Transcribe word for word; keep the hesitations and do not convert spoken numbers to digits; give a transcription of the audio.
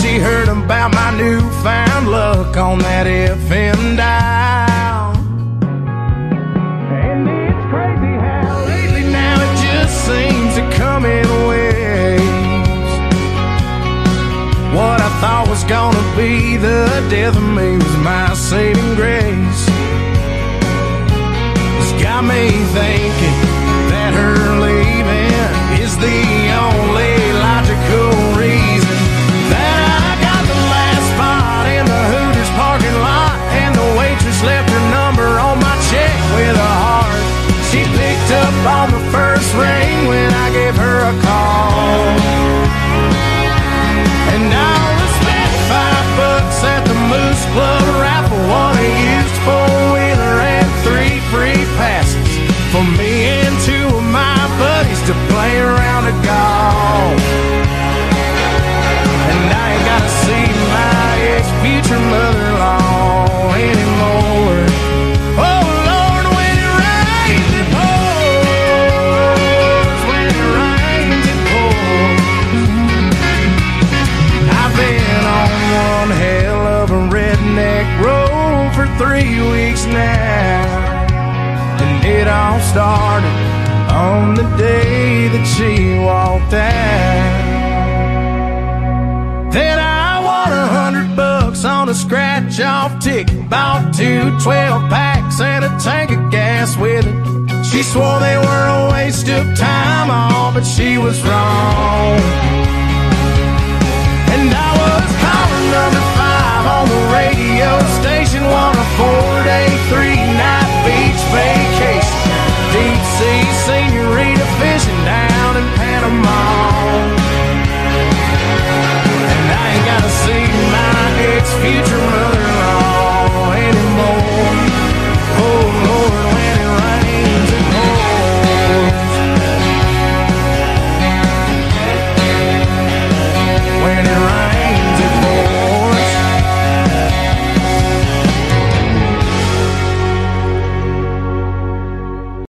she heard about my newfound luck on that F M dial. And it's crazy how lately now it just seems to come in waves. What I thought was gonna be the death of me was my saving grace. It's got me thinking that her leaving is the only logical reason that I got the last spot in the Hooters parking lot, and the waitress left her number on my check with a heart. She picked up on the first ring when I gave her a call, and I only spent five bucks at the Moose Club raffle, won a used four-wheeler and three free passes for me and two of my buddies to play around a golf. And I ain't gotta see my ex-future mother-in-law anymore. Oh Lord, when it rains it pours, when it rains it pours. I've been on one hell of a redneck road for three weeks now, and it all started on the day that she walked out. Then I won a hundred bucks on a scratch-off ticket, bought two twelve packs and a tank of gas with it. She swore they were a waste of time, all but she was wrong. And I was caller number five on the radio station.